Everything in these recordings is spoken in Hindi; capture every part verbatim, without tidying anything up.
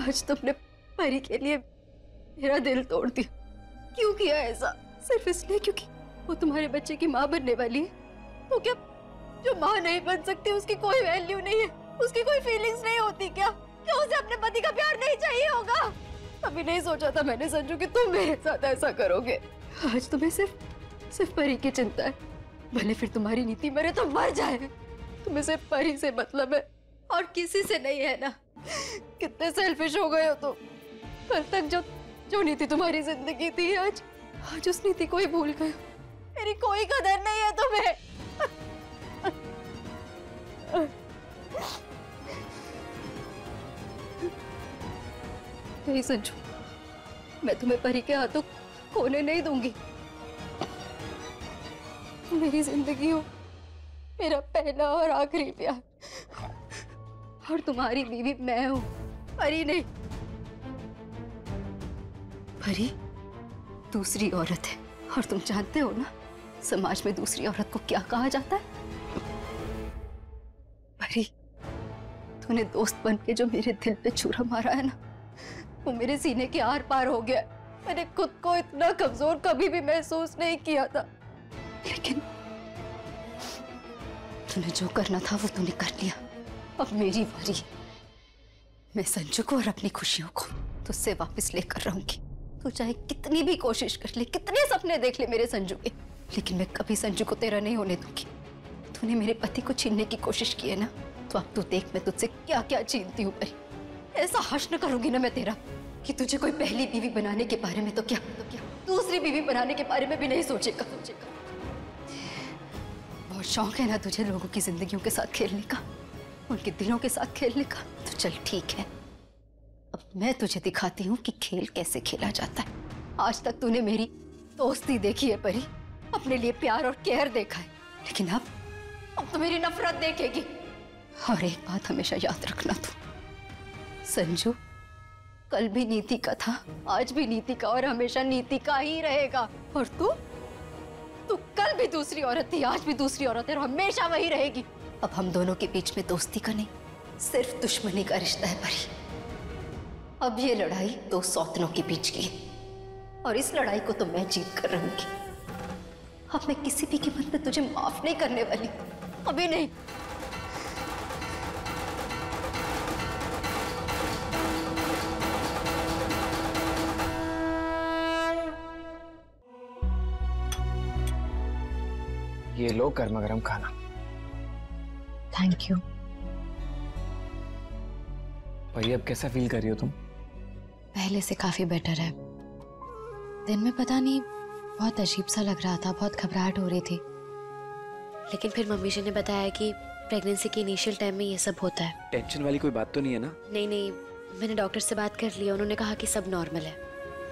आज तुमने परी के लिए मेरा दिल तोड़ दिया। क्यों किया ऐसा? सिर्फ इसलिए क्योंकि वो तुम्हारे बच्चे की माँ बनने वाली है। तो क्या जो माँ नहीं बन सकती उसकी कोई वैल्यू नहीं है? उसकी कोई फीलिंग्स नहीं होती क्या? क्या उसे अपने पति का प्यार नहीं चाहिए होगा? अभी नहीं सोचा था मैंने संजू कि तुम मेरे साथ ऐसा करोगे। आज तुम्हें सिर्फ सिर्फ परी की चिंता है। भले फिर तुम्हारी नीति मरे तो मर जाए, तुम्हें सिर्फ परी से मतलब है और किसी से नहीं है ना। कितने सेल्फिश हो गए हो तुम। कल तक जो जो नीति तुम्हारी जिंदगी थी, आज आज उस नीति को ही भूल गए। मेरी कोई कदर नहीं है तुम्हें। नहीं संजू, मैं तुम्हें परी के हाथों खोने नहीं दूंगी। मेरी जिंदगी हो, मेरा पहला और आखिरी प्यार, और तुम्हारी बीवी मैं हूं, परी नहीं। परी दूसरी औरत है और तुम जानते हो ना समाज में दूसरी औरत को क्या कहा जाता है। परी, तूने दोस्त बन के जो मेरे दिल पे छुरा मारा है ना, वो मेरे सीने के आर पार हो गया। मैंने खुद को इतना कमजोर कभी भी महसूस नहीं किया था, लेकिन तूने जो करना था वो तूने कर लिया। अब मेरी बारी। मैं संजू को और अपनी खुशियों को तुझसे वापस लेकर रहूंगी। तू चाहे कितनी भी कोशिश कर ले, कितने सपने देख ले मेरे संजू के, लेकिन मैं कभी संजू को तेरा नहीं होने दूंगी। तूने मेरे पति को छीनने की कोशिश की है ना, तो अब तू देख मैं तुझसे क्या क्या छीनती हूँ। परी, ऐसा हर्ष न करूंगी ना मैं तेरा कि तुझे कोई पहली बीवी बनाने के बारे में तो क्या तो क्या दूसरी बीवी बनाने के बारे में भी नहीं सोचेगा सोचेगा बहुत शौक है ना तुझे लोगों की जिंदगियों के साथ खेलने का, उनके दिलों के साथ खेलने का। तो चल ठीक है, अब मैं तुझे दिखाती हूँ कि खेल कैसे खेला जाता है। आज तक तूने मेरी दोस्ती देखी है परी, अपने लिए प्यार और केयर देखा है, लेकिन अब अब तो मेरी नफरत देखेगी। और एक बात हमेशा याद रखना, तू संजू कल भी नीति का था, आज भी नीति का और हमेशा नीति का ही रहेगा। और तू तू कल भी दूसरी औरत थी, आज भी दूसरी औरत है और हमेशा वही रहेगी। अब हम दोनों के बीच में दोस्ती का नहीं, सिर्फ दुश्मनी का रिश्ता है परी। अब ये लड़ाई दो सौतनों के बीच की है और इस लड़ाई को तो मैं जीत कर रहूंगी। अब मैं किसी भी कीमत पे तुझे माफ नहीं करने वाली, अभी नहीं। ये लो गर्मा गर्म खाना। Thank you. भाई अब कैसा फील कर रही हो तुम? पहले से काफी बेटर है। दिन में पता नहीं बहुत अजीब सा लग रहा था, बहुत घबराहट हो रही थी, लेकिन फिर मम्मी जी ने बताया कि प्रेगनेंसी के इनिशियल टाइम में ये सब होता है। टेंशन वाली कोई बात तो नहीं है ना? नहीं नहीं, मैंने डॉक्टर से बात कर लिया, उन्होंने कहा कि सब नॉर्मल है।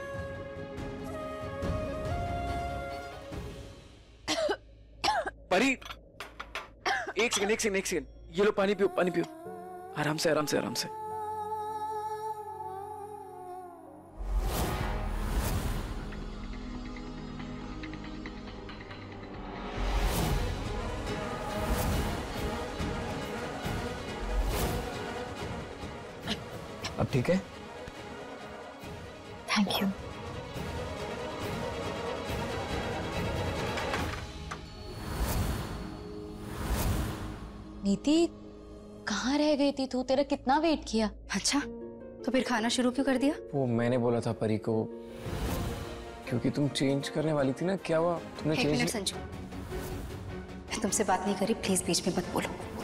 परी, एक सेकंड एक सेकंड एक सेकंड, ये लो पानी पियो पानी पियो, आराम से आराम से आराम से। अब ठीक है? Thank you. नीति, कहाँ रह गई थी तू? तेरा कितना वेट किया। अच्छा, तो फिर खाना शुरू क्यों कर दिया? वो मैंने बोला था परी को, क्योंकि तुम चेंज करने वाली थी ना। क्या हुआ? तुमने एक चेंज? मिनट संजू, मैं तुमसे बात नहीं करी, प्लीज बीच में मत बोलो।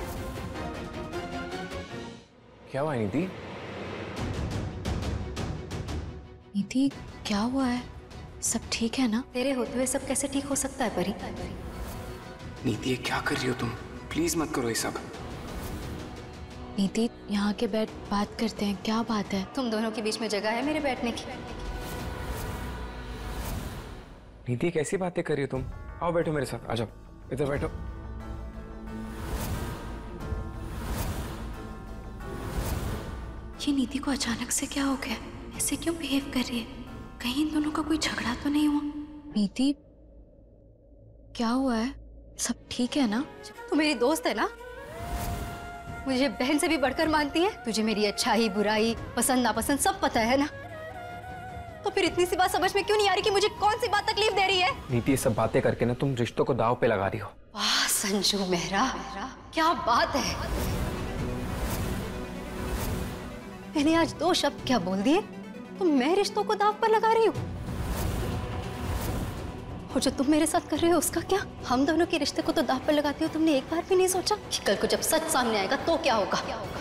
क्या हुआ नीति? नीति, क्या हुआ है? सब ठीक है ना? तेरे होते हुए सब कैसे ठीक हो सकता है परी? नीति ये क्या कर रही हो तुम? प्लीज मत करो ये सब। नीति, यहाँ के बैठ बात करते हैं। क्या बात है? तुम दोनों के बीच में जगह है मेरे बैठने की? नीति कैसी बातें कर रही हो तुम? आओ बैठो मेरे साथ, आ जाओ इधर बैठो। ये नीति को अचानक से क्या हो गया? ऐसे क्यों बिहेव कर रही है? कहीं इन दोनों का कोई झगड़ा तो नहीं हुआ? नीति, क्या हुआ है? सब ठीक है ना? तू मेरी दोस्त है ना? मुझे बहन से भी बढ़कर मानती है। तुझे मेरी अच्छाई बुराई पसंद नापसंद सब पता है ना, तो फिर इतनी सी बात समझ में क्यों नहीं आ रही कि मुझे कौन सी बात तकलीफ दे रही है? नीति, ये सब बातें करके ना तुम रिश्तों को दांव पे लगा रही हो। वाह संजू मेहरा, क्या बात है। मैंने आज दो शब्द क्या बोल दिए तो मैं रिश्तों को दांव पर लगा रही हूँ? और जो तुम मेरे साथ कर रहे हो उसका क्या? हम दोनों के रिश्ते को तो दांव पर लगाते हो, तुमने एक बार भी नहीं सोचा कि कल को जब सच सामने आएगा तो क्या होगा? क्या होगा?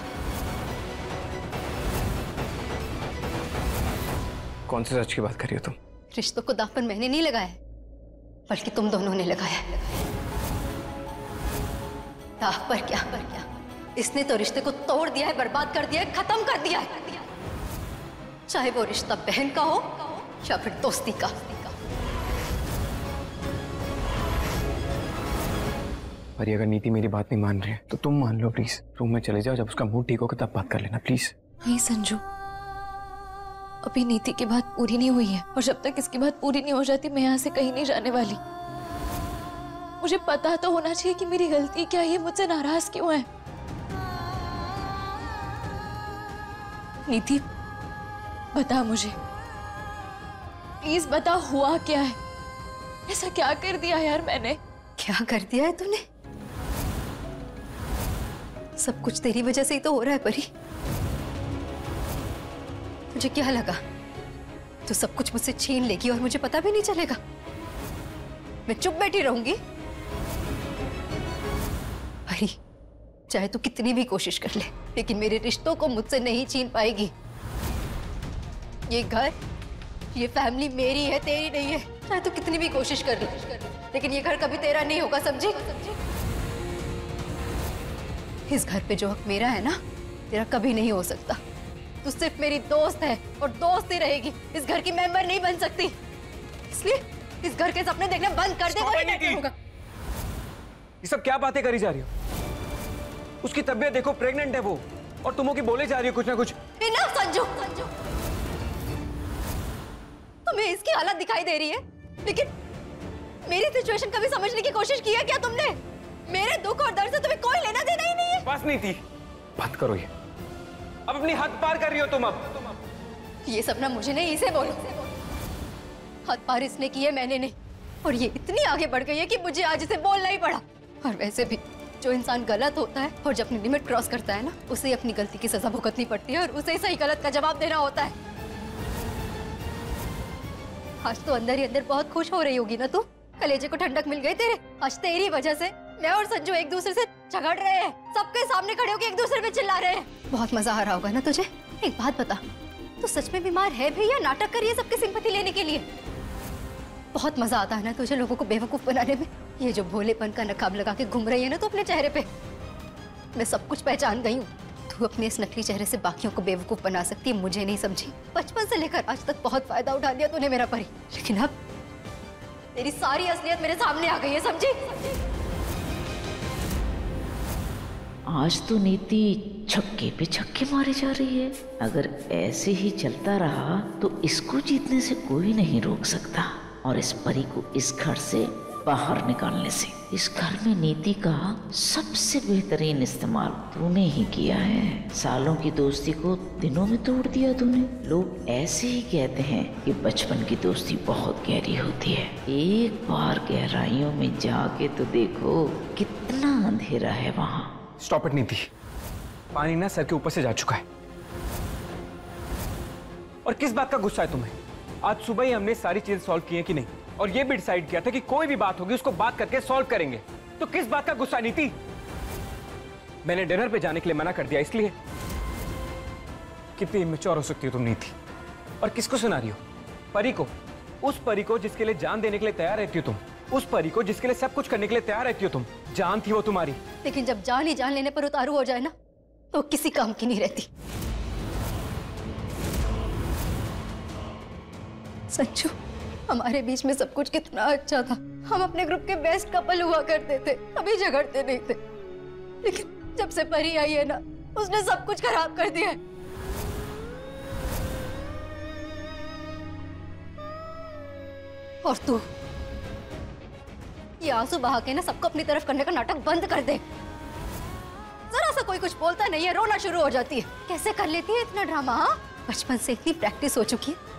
कौन से सच की बात कर रही हो तुम? रिश्तों को दांव पर मैंने नहीं लगाया है, बल्कि तुम दोनों ने लगाया है। दांव पर क्या पर क्या इसने तो रिश्ते को तोड़ दिया है, बर्बाद कर दिया है, खत्म कर दिया है, चाहे वो रिश्ता बहन का हो या फिर दोस्ती का। पर अगर नीति मेरी बात नहीं मान रही है तो तुम मान लो प्लीज। रूम में चले जाओ, जब उसका मूड ठीक होगा तब बात कर लेना प्लीज। नहीं संजू, अभी नीति की बात पूरी नहीं हुई है, और जब तक इसकी बात पूरी नहीं हो जाती मैं यहाँ से कहीं नहीं जाने वाली। मुझे पता तो होना चाहिए कि मेरी गलती क्या है, मुझसे नाराज क्यों है। नीति बता मुझे, प्लीज बता, हुआ क्या है? ऐसा क्या कर दिया यार मैंने? क्या कर दिया है तूने? सब कुछ तेरी वजह से ही तो हो रहा है परी। मुझे क्या लगा तो सब कुछ मुझसे छीन लेगी और मुझे पता भी नहीं चलेगा? मैं चुप बैठी रहूंगी? परी, चाहे तू कितनी भी कोशिश कर ले, लेकिन मेरे रिश्तों को मुझसे नहीं छीन पाएगी। ये घर, ये फैमिली मेरी है, तेरी नहीं है। चाहे तू कितनी भी कोशिश कर ले, लेकिन ये घर कभी तेरा नहीं होगा, समझी? इस घर पे जो हक मेरा है ना, तेरा कभी नहीं हो सकता। तू सिर्फ मेरी दोस्त है और दोस्त ही रहेगी, इस घर की मेंबर नहीं बन सकती। इसलिए इस घर के सपने देखना बंद कर दे। वही होगा। ये सब क्या बातें करी जा रही हो? उसकी तबीयत देखो, प्रेग्नेंट है वो, और तुम की बोले जा रही हो कुछ ना कुछ। इनफ संजू, संजू, तुम्हें इसकी हालत दिखाई दे रही है, लेकिन मेरी सिचुएशन कभी समझने की कोशिश की है क्या तुमने? मेरे दुख और दर्द से तुम्हें कोई लेना देना ही नहीं है। बस नहीं थी, बात करो ये। अब अपनी हद पार कर रही हो तुम। अब ये सब ना मुझे नहीं, इसे बोलो। हद पार इसने की है, मैंने नहीं। और ये इतनी आगे बढ़ गई है कि मुझे आज इसे बोलना ही पड़ा। और वैसे भी जो इंसान गलत होता है और जब अपनी लिमिट क्रॉस करता है ना, उसे अपनी गलती की सजा भुगतनी पड़ती है और उसे सही गलत का जवाब देना होता है। आज तो अंदर ही अंदर बहुत खुश हो रही होगी ना तू? कलेजे को ठंडक मिल गई तेरे। आज तेरी वजह से मैं और संजू एक दूसरे से झगड़ रहे हैं, सबके सामने खड़े होकर एक दूसरे पे चिल्ला रहे हैं। बहुत मजा आ रहा होगा ना तुझे? एक बात बता, तू सच में बीमार है भी या नाटक कर रही है सबकी सिंपैथी लेने के लिए? बहुत मजा आता है ना तुझे लोगों को बेवकूफ बनाने में? ये जो भोलेपन का नकाब लगा के घूम रही है ना तू अपने चेहरे पे, मैं सब कुछ पहचान गई हूँ। तू अपने इस नकली चेहरे से बाकियों को बेवकूफ बना सकती है, मुझे नहीं समझी। बचपन से लेकर आज तक बहुत फायदा उठा लिया तूने मेरा परी, लेकिन अब तेरी सारी असलियत मेरे सामने आ गई है, समझी? आज तो नीति छक्के पे छक्के मारे जा रही है। अगर ऐसे ही चलता रहा तो इसको जीतने से कोई नहीं रोक सकता, और इस परी को इस घर से बाहर निकालने से। इस घर में नीति का सबसे बेहतरीन इस्तेमाल तूने ही किया है। सालों की दोस्ती को दिनों में तोड़ दिया तूने। लोग ऐसे ही कहते हैं कि बचपन की दोस्ती बहुत गहरी होती है। एक बार गहराइयों में जाके तो देखो कितना अंधेरा है वहाँ। स्टॉप इट नीति, पानी ना सर के ऊपर से जा चुका है। और किस बात का गुस्सा है तुम्हें? आज सुबह ही हमने सारी चीजें सॉल्व की है कि नहीं, और ये भी डिसाइड किया था कि कोई भी बात होगी उसको बात करके सॉल्व करेंगे। तो किस बात का गुस्सा नीति? मैंने डिनर पे जाने के लिए मना कर दिया इसलिए? कितनी इमेच्योर हो सकती हो तुम नीति? और किसको सुना रही हो? परी को? उस परी को जिसके लिए जान देने के लिए तैयार रहती हो तुम, उस परी को जिसके लिए सब कुछ करने के लिए तैयार रहती हो तुम। जान थी वो तुम्हारी, लेकिन जब जान ही जान लेने पर उतारू हो जाए ना, तो किसी काम की नहीं रहती। संजू, हमारे बीच में सब कुछ कितना अच्छा था। हम अपने ग्रुप के बेस्ट कपल हुआ करते थे, कभी झगड़ते नहीं थे। लेकिन जब से परी आई है ना, उसने सब कुछ खराब कर दिया है। और तू ये आंसू बहा के ना सबको अपनी तरफ करने का नाटक बंद कर दे। जरा सा कोई कुछ बोलता नहीं है, रोना शुरू हो जाती है। कैसे कर लेती है इतना ड्रामा? हाँ, बचपन से इतनी प्रैक्टिस हो चुकी है,